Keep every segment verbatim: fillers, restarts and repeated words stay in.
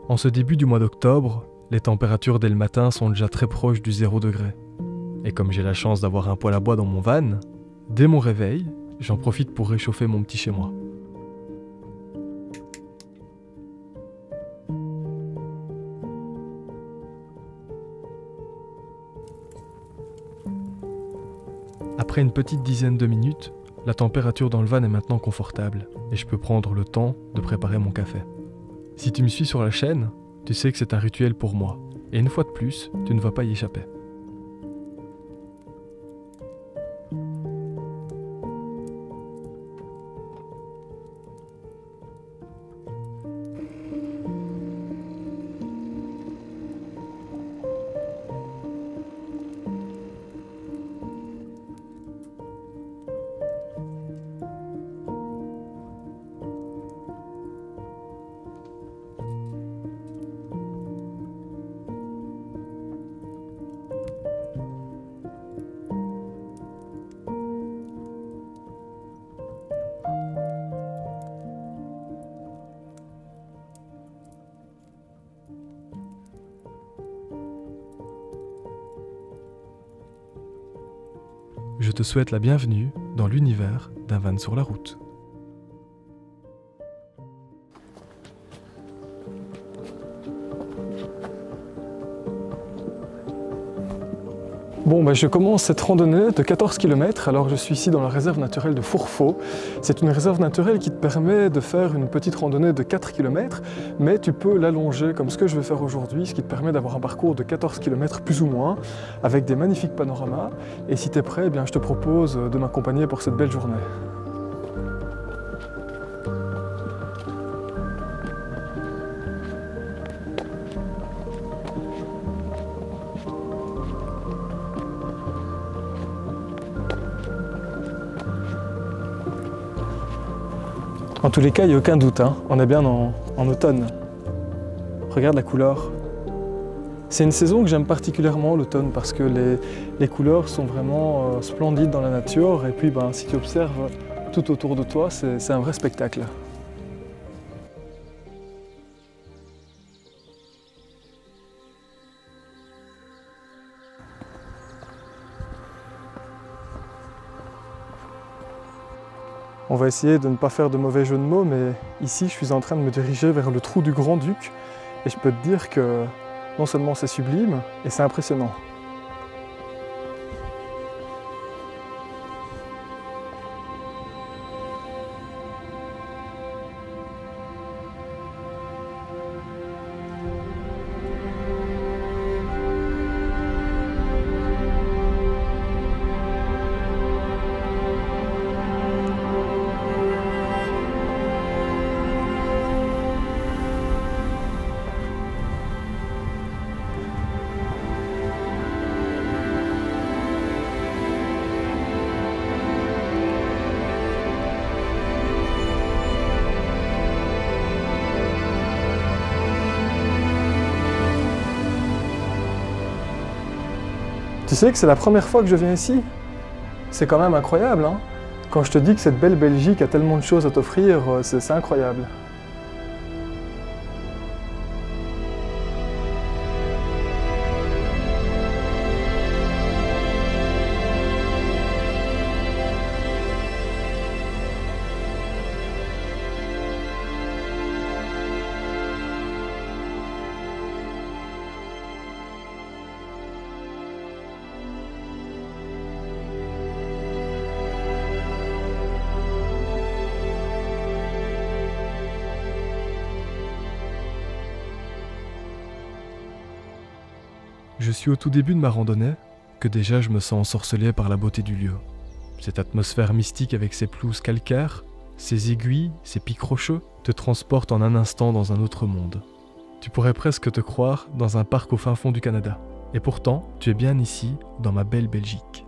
En ce début du mois d'octobre, les températures dès le matin sont déjà très proches du zéro degré. Et comme j'ai la chance d'avoir un poêle à bois dans mon van, dès mon réveil, j'en profite pour réchauffer mon petit chez-moi. Après une petite dizaine de minutes, la température dans le van est maintenant confortable et je peux prendre le temps de préparer mon café. Si tu me suis sur la chaîne, tu sais que c'est un rituel pour moi et une fois de plus, tu ne vas pas y échapper. Je te souhaite la bienvenue dans l'univers d'un van sur la route. Bon, ben je commence cette randonnée de quatorze kilomètres, alors je suis ici dans la réserve naturelle de Fourfaux. C'est une réserve naturelle qui te permet de faire une petite randonnée de quatre kilomètres, mais tu peux l'allonger comme ce que je vais faire aujourd'hui, ce qui te permet d'avoir un parcours de quatorze kilomètres plus ou moins, avec des magnifiques panoramas. Et si tu es prêt, eh bien, je te propose de m'accompagner pour cette belle journée. En tous les cas, il n'y a aucun doute, hein, on est bien en, en automne. Regarde la couleur. C'est une saison que j'aime particulièrement, l'automne, parce que les, les couleurs sont vraiment euh, splendides dans la nature. Et puis, ben, si tu observes tout autour de toi, c'est un vrai spectacle. On va essayer de ne pas faire de mauvais jeu de mots, mais ici je suis en train de me diriger vers le trou du Grand-Duc et je peux te dire que non seulement c'est sublime, et c'est impressionnant. Tu sais que c'est la première fois que je viens ici? C'est quand même incroyable, hein? Quand je te dis que cette belle Belgique a tellement de choses à t'offrir, c'est incroyable. Je suis au tout début de ma randonnée, que déjà je me sens ensorcelé par la beauté du lieu. Cette atmosphère mystique avec ses pelouses calcaires, ses aiguilles, ses pics rocheux, te transporte en un instant dans un autre monde. Tu pourrais presque te croire dans un parc au fin fond du Canada. Et pourtant, tu es bien ici, dans ma belle Belgique.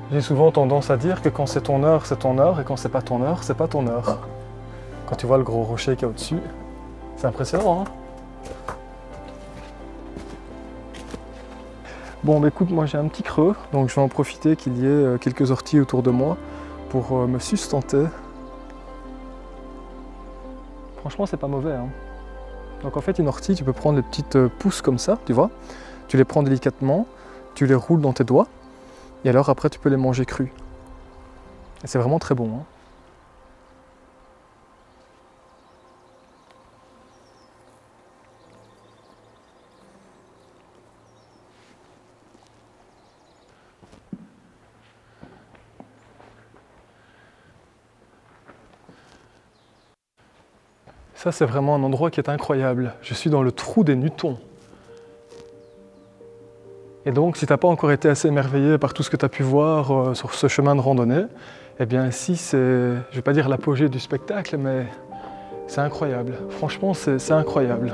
J'ai souvent tendance à dire que quand c'est ton heure, c'est ton heure, et quand c'est pas ton heure, c'est pas ton heure. Quand tu vois le gros rocher qu'il y a au-dessus, c'est impressionnant, hein? Bon, bah écoute, moi j'ai un petit creux, donc je vais en profiter qu'il y ait quelques orties autour de moi pour me sustenter. Franchement, c'est pas mauvais, hein. Donc en fait, une ortie, tu peux prendre les petites pousses comme ça, tu vois. Tu les prends délicatement, tu les roules dans tes doigts, et alors après tu peux les manger crus. Et c'est vraiment très bon, hein. Ça, c'est vraiment un endroit qui est incroyable. Je suis dans le trou des Nutons. Et donc, si tu n'as pas encore été assez émerveillé par tout ce que tu as pu voir euh, sur ce chemin de randonnée, eh bien ici, c'est, je ne vais pas dire l'apogée du spectacle, mais c'est incroyable. Franchement, c'est incroyable.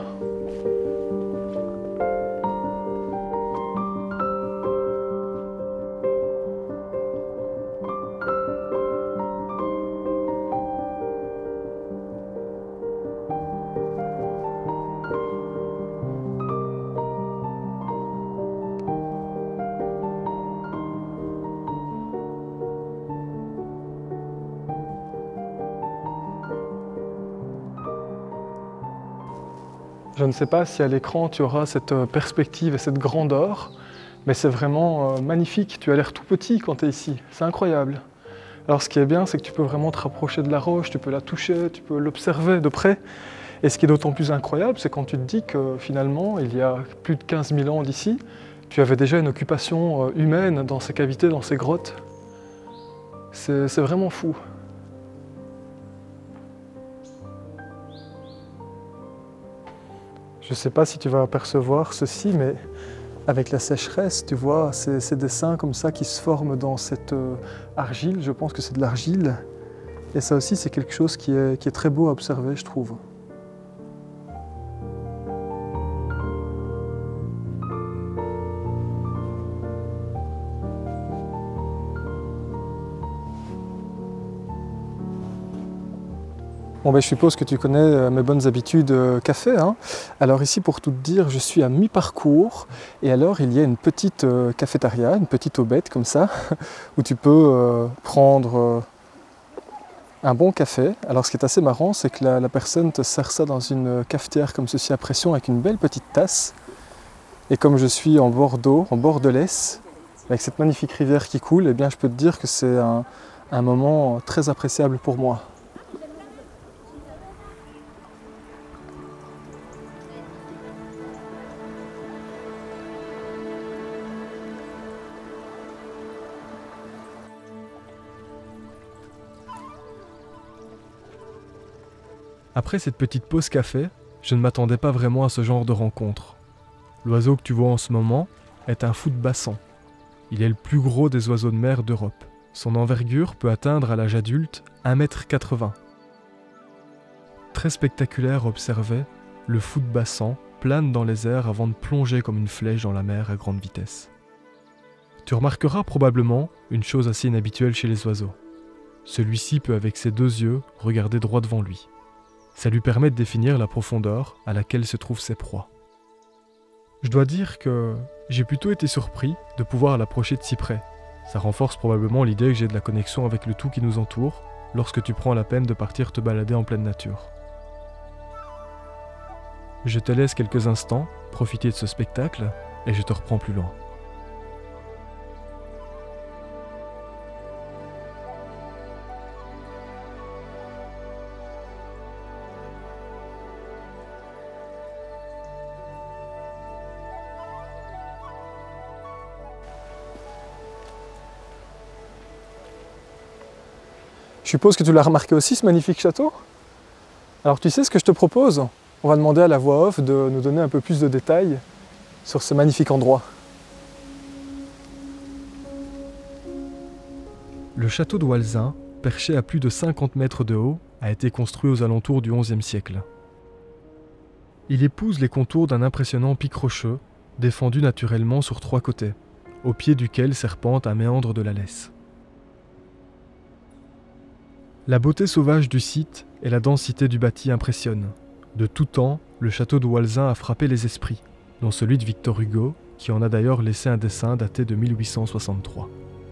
Je ne sais pas si à l'écran tu auras cette perspective et cette grandeur, mais c'est vraiment magnifique. Tu as l'air tout petit quand tu es ici, c'est incroyable. Alors ce qui est bien, c'est que tu peux vraiment te rapprocher de la roche, tu peux la toucher, tu peux l'observer de près. Et ce qui est d'autant plus incroyable, c'est quand tu te dis que finalement, il y a plus de quinze mille ans d'ici, tu avais déjà une occupation humaine dans ces cavités, dans ces grottes. C'est vraiment fou. Je ne sais pas si tu vas apercevoir ceci, mais avec la sécheresse, tu vois, ces, ces dessins comme ça qui se forment dans cette euh, argile, je pense que c'est de l'argile. Et ça aussi, c'est quelque chose qui est, qui est très beau à observer, je trouve. Bon, ben, je suppose que tu connais mes bonnes habitudes euh, café, hein. Alors ici, pour tout te dire, je suis à mi-parcours et alors il y a une petite euh, cafétéria, une petite aubette comme ça, où tu peux euh, prendre euh, un bon café. Alors ce qui est assez marrant, c'est que la, la personne te sert ça dans une cafetière comme ceci à pression avec une belle petite tasse. Et comme je suis en bord d'eau, en bordelès, avec cette magnifique rivière qui coule, eh bien je peux te dire que c'est un, un moment très appréciable pour moi. Après cette petite pause café, je ne m'attendais pas vraiment à ce genre de rencontre. L'oiseau que tu vois en ce moment est un foot-bassan. Il est le plus gros des oiseaux de mer d'Europe. Son envergure peut atteindre à l'âge adulte un mètre quatre-vingts. Très spectaculaire à observer, le foot-bassan plane dans les airs avant de plonger comme une flèche dans la mer à grande vitesse. Tu remarqueras probablement une chose assez inhabituelle chez les oiseaux. Celui-ci peut avec ses deux yeux regarder droit devant lui. Ça lui permet de définir la profondeur à laquelle se trouvent ses proies. Je dois dire que j'ai plutôt été surpris de pouvoir l'approcher de si près. Ça renforce probablement l'idée que j'ai de la connexion avec le tout qui nous entoure lorsque tu prends la peine de partir te balader en pleine nature. Je te laisse quelques instants profiter de ce spectacle et je te reprends plus loin. Je suppose que tu l'as remarqué aussi, ce magnifique château. Alors tu sais ce que je te propose? On va demander à la voix off de nous donner un peu plus de détails sur ce magnifique endroit. Le château de Walsin, perché à plus de cinquante mètres de haut, a été construit aux alentours du onzième siècle. Il épouse les contours d'un impressionnant pic rocheux, défendu naturellement sur trois côtés, au pied duquel serpente un méandre de la Lesse. La beauté sauvage du site et la densité du bâti impressionnent. De tout temps, le château de Walsin a frappé les esprits, dont celui de Victor Hugo, qui en a d'ailleurs laissé un dessin daté de mille huit cent soixante-trois.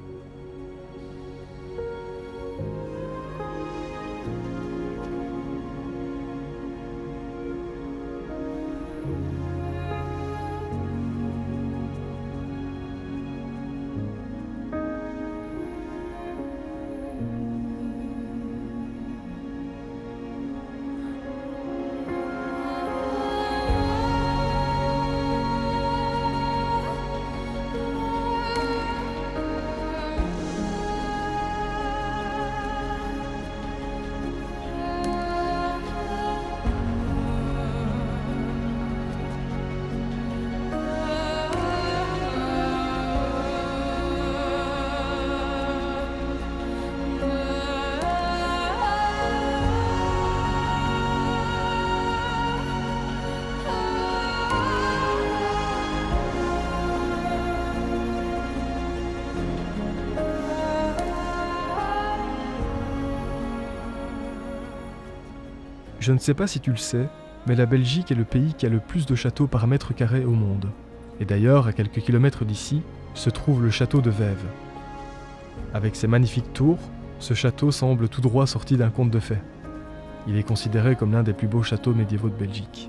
Je ne sais pas si tu le sais, mais la Belgique est le pays qui a le plus de châteaux par mètre carré au monde. Et d'ailleurs, à quelques kilomètres d'ici, se trouve le château de Vèves. Avec ses magnifiques tours, ce château semble tout droit sorti d'un conte de fées. Il est considéré comme l'un des plus beaux châteaux médiévaux de Belgique.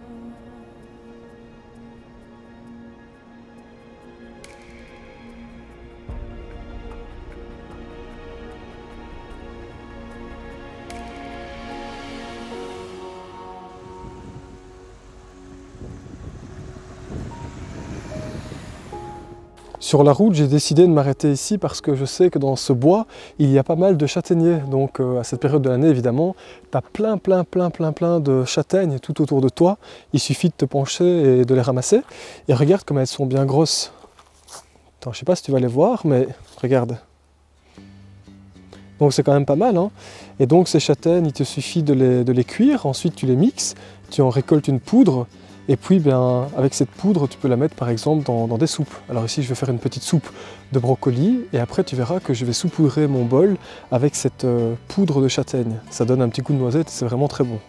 Sur la route, j'ai décidé de m'arrêter ici parce que je sais que dans ce bois, il y a pas mal de châtaigniers. Donc euh, à cette période de l'année, évidemment, tu as plein, plein, plein, plein, plein de châtaignes tout autour de toi. Il suffit de te pencher et de les ramasser. Et regarde comme elles sont bien grosses. Attends, je sais pas si tu vas les voir, mais regarde. Donc c'est quand même pas mal, hein. Et donc ces châtaignes, il te suffit de les, de les cuire. Ensuite, tu les mixes, tu en récoltes une poudre. Et puis, bien, avec cette poudre, tu peux la mettre par exemple dans, dans des soupes. Alors ici, je vais faire une petite soupe de brocoli et après, tu verras que je vais saupoudrer mon bol avec cette euh, poudre de châtaigne. Ça donne un petit coup de noisette et c'est vraiment très bon.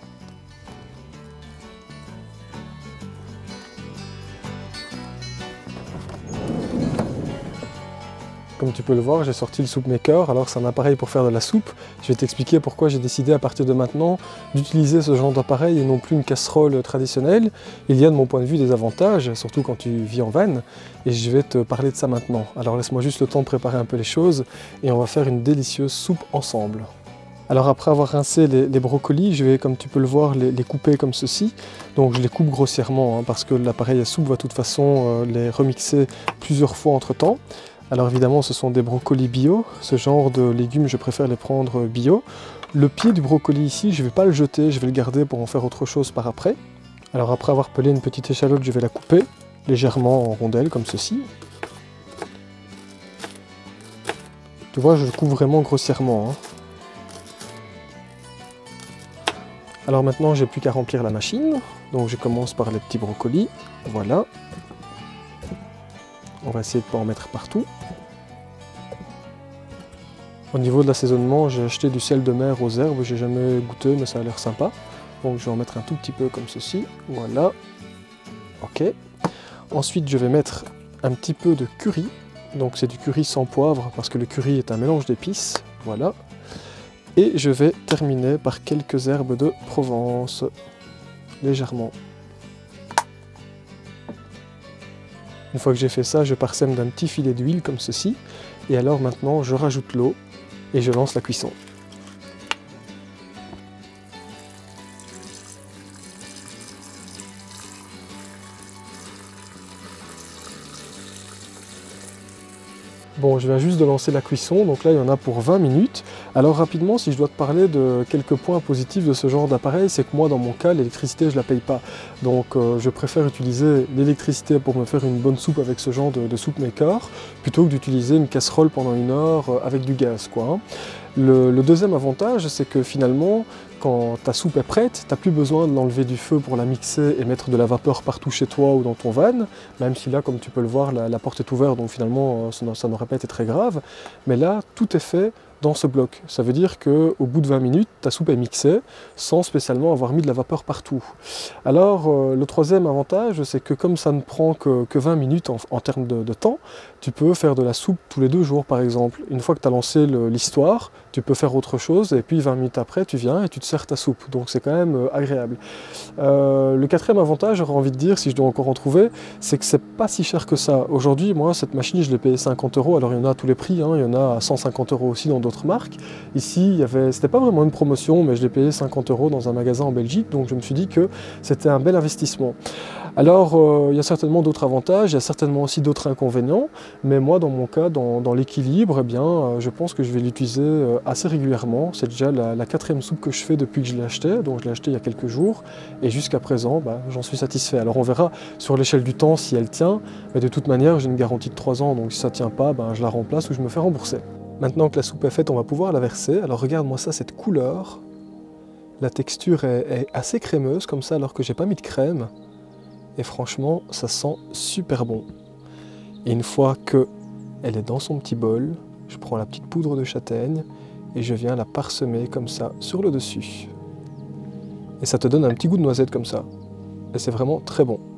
Comme tu peux le voir, j'ai sorti le soup maker. Alors c'est un appareil pour faire de la soupe. Je vais t'expliquer pourquoi j'ai décidé à partir de maintenant d'utiliser ce genre d'appareil et non plus une casserole traditionnelle. Il y a de mon point de vue des avantages, surtout quand tu vis en van, et je vais te parler de ça maintenant. Alors laisse-moi juste le temps de préparer un peu les choses et on va faire une délicieuse soupe ensemble. Alors après avoir rincé les, les brocolis, je vais, comme tu peux le voir, les, les couper comme ceci. Donc je les coupe grossièrement hein, parce que l'appareil à soupe va de toute façon euh, les remixer plusieurs fois entre temps. Alors évidemment ce sont des brocolis bio, ce genre de légumes je préfère les prendre bio. Le pied du brocoli ici je ne vais pas le jeter, je vais le garder pour en faire autre chose par après. Alors après avoir pelé une petite échalote je vais la couper légèrement en rondelles comme ceci. Tu vois je le coupe vraiment grossièrement. Hein. Alors maintenant j'ai plus qu'à remplir la machine, donc je commence par les petits brocolis, voilà. On va essayer de ne pas en mettre partout. Au niveau de l'assaisonnement, j'ai acheté du sel de mer aux herbes, j'ai jamais goûté mais ça a l'air sympa. Donc je vais en mettre un tout petit peu comme ceci, voilà. Ok. Ensuite je vais mettre un petit peu de curry. Donc c'est du curry sans poivre parce que le curry est un mélange d'épices, voilà. Et je vais terminer par quelques herbes de Provence, légèrement. Une fois que j'ai fait ça, je parsème d'un petit filet d'huile comme ceci. Et alors maintenant, je rajoute l'eau et je lance la cuisson. Bon, je viens juste de lancer la cuisson, donc là il y en a pour vingt minutes. Alors rapidement, si je dois te parler de quelques points positifs de ce genre d'appareil, c'est que moi dans mon cas, l'électricité je ne la paye pas. Donc euh, je préfère utiliser l'électricité pour me faire une bonne soupe avec ce genre de, de soup maker, plutôt que d'utiliser une casserole pendant une heure avec du gaz, quoi, hein. Le, le deuxième avantage, c'est que finalement, quand ta soupe est prête, tu n'as plus besoin de l'enlever du feu pour la mixer et mettre de la vapeur partout chez toi ou dans ton van, même si là, comme tu peux le voir, la, la porte est ouverte, donc finalement, ça n'aurait pas été très grave. Mais là, tout est fait dans ce bloc. Ça veut dire qu'au bout de vingt minutes, ta soupe est mixée sans spécialement avoir mis de la vapeur partout. Alors euh, le troisième avantage, c'est que comme ça ne prend que, que vingt minutes en, en termes de, de temps, tu peux faire de la soupe tous les deux jours par exemple. Une fois que tu as lancé l'histoire, tu peux faire autre chose et puis vingt minutes après, tu viens et tu te sers ta soupe. Donc c'est quand même euh, agréable. Euh, le quatrième avantage, j'aurais envie de dire, si je dois encore en trouver, c'est que c'est pas si cher que ça. Aujourd'hui, moi, cette machine, je l'ai payée cinquante euros. Alors il y en a à tous les prix, hein. Il y en a à cent cinquante euros aussi dans d'autres marques. Ici, il y avait, c'était pas vraiment une promotion, mais je l'ai payé cinquante euros dans un magasin en Belgique, donc je me suis dit que c'était un bel investissement. Alors, euh, il y a certainement d'autres avantages, il y a certainement aussi d'autres inconvénients, mais moi, dans mon cas, dans, dans l'équilibre, eh bien, euh, je pense que je vais l'utiliser euh, assez régulièrement. C'est déjà la, la quatrième soupe que je fais depuis que je l'ai acheté, donc je l'ai acheté il y a quelques jours, et jusqu'à présent, bah, j'en suis satisfait. Alors on verra sur l'échelle du temps si elle tient, mais de toute manière, j'ai une garantie de trois ans, donc si ça ne tient pas, bah, je la remplace ou je me fais rembourser. Maintenant que la soupe est faite, on va pouvoir la verser. Alors regarde-moi ça, cette couleur. La texture est, est assez crémeuse comme ça alors que j'ai pas mis de crème. Et franchement, ça sent super bon. Et une fois qu'elle est dans son petit bol, je prends la petite poudre de châtaigne et je viens la parsemer comme ça sur le dessus. Et ça te donne un petit goût de noisette comme ça. Et c'est vraiment très bon.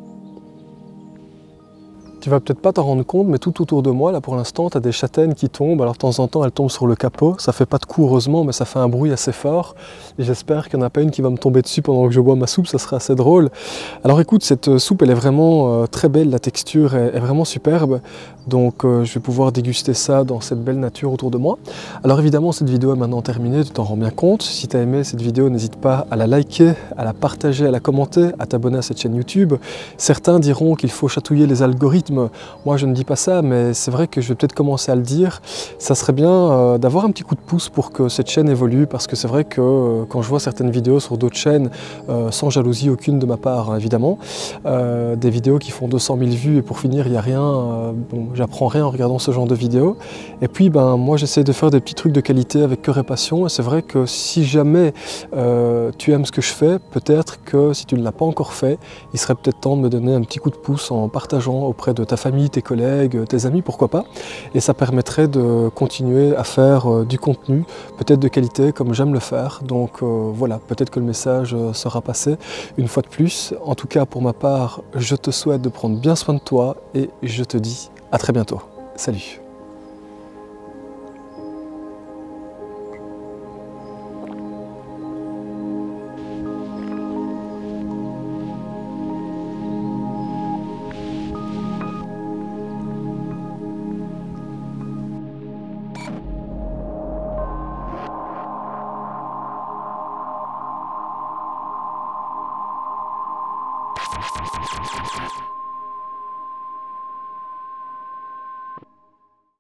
Tu vas peut-être pas t'en rendre compte, mais tout autour de moi, là pour l'instant, tu as des châtaignes qui tombent. Alors de temps en temps, elles tombent sur le capot. Ça fait pas de coup heureusement, mais ça fait un bruit assez fort. Et j'espère qu'il n'y en a pas une qui va me tomber dessus pendant que je bois ma soupe, ça serait assez drôle. Alors écoute, cette soupe, elle est vraiment euh, très belle, la texture est, est vraiment superbe. Donc euh, je vais pouvoir déguster ça dans cette belle nature autour de moi. Alors évidemment, cette vidéo est maintenant terminée, tu t'en rends bien compte. Si tu as aimé cette vidéo, n'hésite pas à la liker, à la partager, à la commenter, à t'abonner à cette chaîne YouTube. Certains diront qu'il faut chatouiller les algorithmes. Moi je ne dis pas ça, mais c'est vrai que je vais peut-être commencer à le dire. Ça serait bien euh, d'avoir un petit coup de pouce pour que cette chaîne évolue, parce que c'est vrai que euh, quand je vois certaines vidéos sur d'autres chaînes, euh, sans jalousie aucune de ma part, hein, évidemment, euh, des vidéos qui font deux cent mille vues et pour finir il n'y a rien, euh, bon, j'apprends rien en regardant ce genre de vidéos. Et puis ben, moi j'essaie de faire des petits trucs de qualité avec cœur et passion, et c'est vrai que si jamais euh, tu aimes ce que je fais, peut-être que si tu ne l'as pas encore fait, il serait peut-être temps de me donner un petit coup de pouce en partageant auprès de ta famille, tes collègues, tes amis, pourquoi pas. Et ça permettrait de continuer à faire euh, du contenu, peut-être de qualité comme j'aime le faire. Donc euh, voilà, peut-être que le message euh, sera passé une fois de plus. En tout cas, pour ma part, je te souhaite de prendre bien soin de toi et je te dis à très bientôt. Salut! You